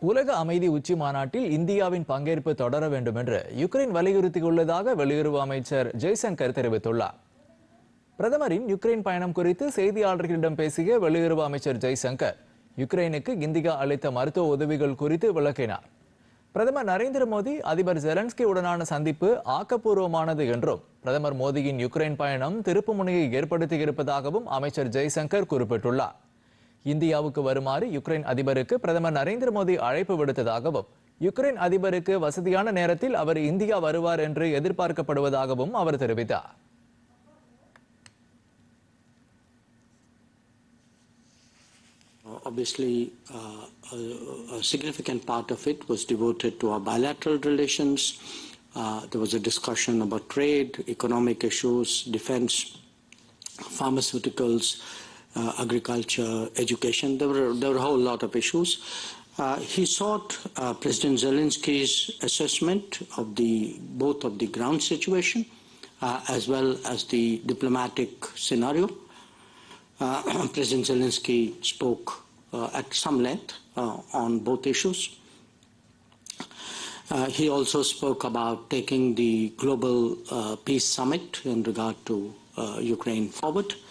உலக அமைதி உச்சி மாநாட்டில் இந்தியாவின் பங்கேற்பு தொடர வேண்டும் என்று யுக்ரைன் வலியுறுத்தியுள்ளதாக வெளியுறவு அமைச்சர் ஜெய்சங்கர் தெரிவித்துள்ளார். பிரதமரின் யுக்ரைன் பயணம் குறித்து செய்தியாளர்களிடம் பேசிய வெளியுறவு அமைச்சர் ஜெய்சங்கர் யுக்ரைனுக்கு இந்தியா அளித்த மருத்துவ உதவிகள் குறித்து விளக்கினார். பிரதமர் நரேந்திர மோடி அதிபர் ஜெலன்ஸ்கி உடனான சந்திப்பு ஆக்கப்பூர்வமானது என்றும் பிரதமர் மோடியின் யுக்ரைன் பயணம் திருப்புமுனையை ஏற்படுத்தியிருப்பதாகவும் அமைச்சர் ஜெய்சங்கர் குறிப்பிட்டுள்ளார். இந்தியாவுக்கு வருமாறு யுக்ரைன் அதிபருக்கு பிரதமர் நரேந்திர மோடி அழைப்பு விடுத்ததாகவும் யுக்ரைன் அதிபருக்கு வசதியான நேரத்தில் அவர் இந்தியா வருவார் என்று எதிர்பார்க்கப்படுவதாகவும் அவர் தெரிவித்தார். Obviously, a significant part of it was devoted to our bilateral relations. There was a discussion about trade, economic issues, defense, pharmaceuticals, agriculture, education. There were a whole lot of issues. He sought President Zelensky's assessment of both of the ground situation as well as the diplomatic scenario. President Zelensky spoke at some length on both issues. He also spoke about taking the Global Peace Summit in regard to Ukraine forward.